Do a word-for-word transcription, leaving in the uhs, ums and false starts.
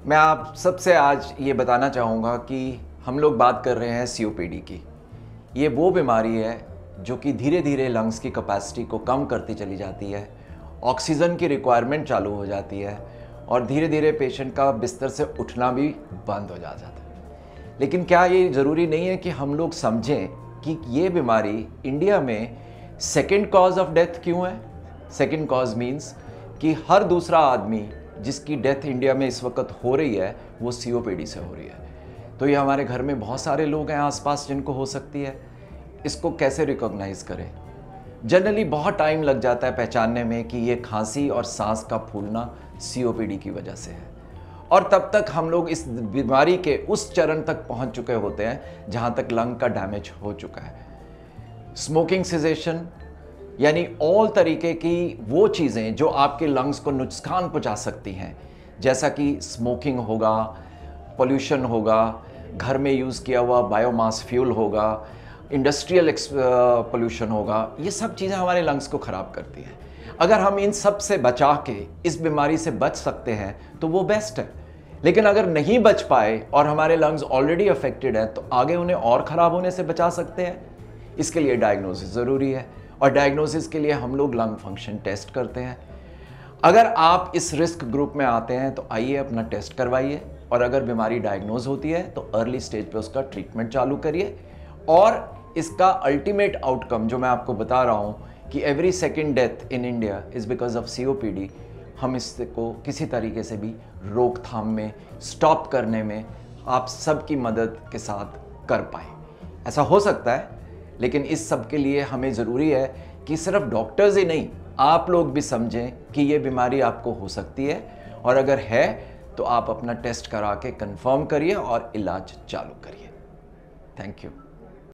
मैं आप सबसे आज ये बताना चाहूँगा कि हम लोग बात कर रहे हैं सी ओ पी डी की। ये वो बीमारी है जो कि धीरे धीरे लंग्स की कैपेसिटी को कम करती चली जाती है, ऑक्सीजन की रिक्वायरमेंट चालू हो जाती है और धीरे धीरे पेशेंट का बिस्तर से उठना भी बंद हो जाता है। लेकिन क्या ये ज़रूरी नहीं है कि हम लोग समझें कि ये बीमारी इंडिया में सेकेंड कॉज ऑफ डेथ क्यों है? सेकेंड कॉज मीन्स कि हर दूसरा आदमी जिसकी डेथ इंडिया में इस वक्त हो रही है वो सी ओ पी डी से हो रही है। तो ये हमारे घर में बहुत सारे लोग हैं आसपास जिनको हो सकती है। इसको कैसे रिकॉग्नाइज करें? जनरली बहुत टाइम लग जाता है पहचानने में कि ये खांसी और सांस का फूलना सी ओ पी डी की वजह से है, और तब तक हम लोग इस बीमारी के उस चरण तक पहुंच चुके होते हैं जहां तक लंग का डैमेज हो चुका है। स्मोकिंग सिजेशन यानी ऑल तरीके की वो चीज़ें जो आपके लंग्स को नुकसान पहुंचा सकती हैं, जैसा कि स्मोकिंग होगा, पोल्यूशन होगा, घर में यूज़ किया हुआ बायोमास फ्यूल होगा, इंडस्ट्रियल पोल्यूशन होगा, ये सब चीज़ें हमारे लंग्स को ख़राब करती हैं। अगर हम इन सब से बचा के इस बीमारी से बच सकते हैं तो वो बेस्ट है। लेकिन अगर नहीं बच पाए और हमारे लंग्स ऑलरेडी अफेक्टेड हैं तो आगे उन्हें और ख़राब होने से बचा सकते हैं। इसके लिए डायग्नोसिस ज़रूरी है, और डायग्नोसिस के लिए हम लोग लंग फंक्शन टेस्ट करते हैं। अगर आप इस रिस्क ग्रुप में आते हैं तो आइए अपना टेस्ट करवाइए, और अगर बीमारी डायग्नोज होती है तो अर्ली स्टेज पे उसका ट्रीटमेंट चालू करिए। और इसका अल्टीमेट आउटकम जो मैं आपको बता रहा हूँ कि every second death in India is because of C O P D, हम इसको किसी तरीके से भी रोकथाम में, स्टॉप करने में आप सबकी मदद के साथ कर पाए। ऐसा हो सकता है, लेकिन इस सब के लिए हमें ज़रूरी है कि सिर्फ डॉक्टर्स ही नहीं, आप लोग भी समझें कि ये बीमारी आपको हो सकती है, और अगर है तो आप अपना टेस्ट करा के कंफर्म करिए और इलाज चालू करिए। Thank you.